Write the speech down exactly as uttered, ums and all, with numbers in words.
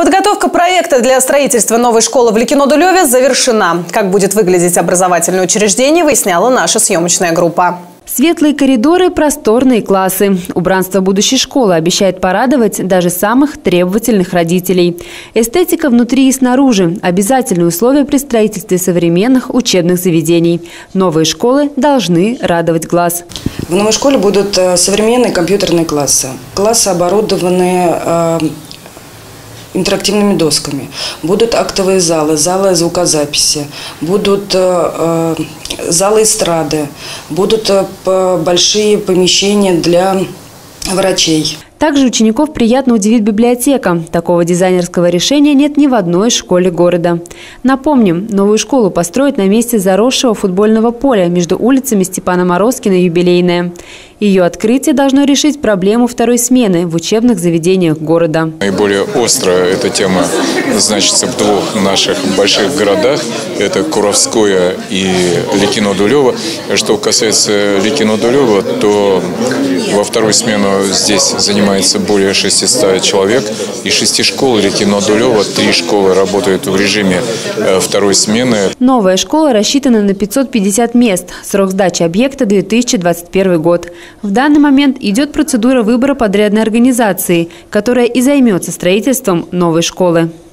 Подготовка проекта для строительства новой школы в Ликино-Дулеве завершена. Как будет выглядеть образовательное учреждение, выясняла наша съемочная группа. Светлые коридоры, просторные классы. Убранство будущей школы обещает порадовать даже самых требовательных родителей. Эстетика внутри и снаружи – обязательные условия при строительстве современных учебных заведений. Новые школы должны радовать глаз. В новой школе будут современные компьютерные классы. Классы оборудованы интерактивными досками. Будут актовые залы, залы звукозаписи, будут э, залы эстрады, будут э, большие помещения для врачей. Также учеников приятно удивит библиотека. Такого дизайнерского решения нет ни в одной школе города. Напомним, новую школу построят на месте заросшего футбольного поля между улицами Степана Морозкина и Юбилейная. Ее открытие должно решить проблему второй смены в учебных заведениях города. Наиболее остро эта тема значится в двух наших больших городах. Это Куровское и Ликино-Дулево. Что касается Ликино-Дулева, то во вторую смену здесь занимается более шестисот человек. И шести школ Ликино-Дулева, три школы работают в режиме второй смены. Новая школа рассчитана на пятьсот пятьдесят мест. Срок сдачи объекта – две тысячи двадцать первый год. В данный момент идет процедура выбора подрядной организации, которая и займется строительством новой школы.